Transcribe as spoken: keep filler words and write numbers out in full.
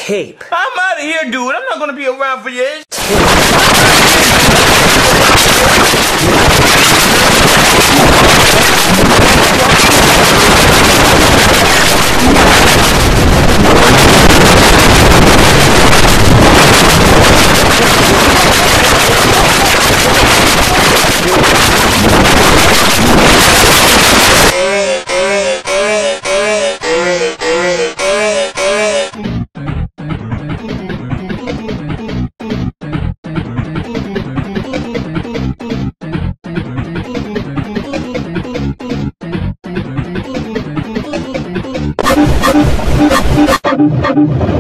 Tape. I'm out of here, dude. I'm not gonna be around for this. Tape.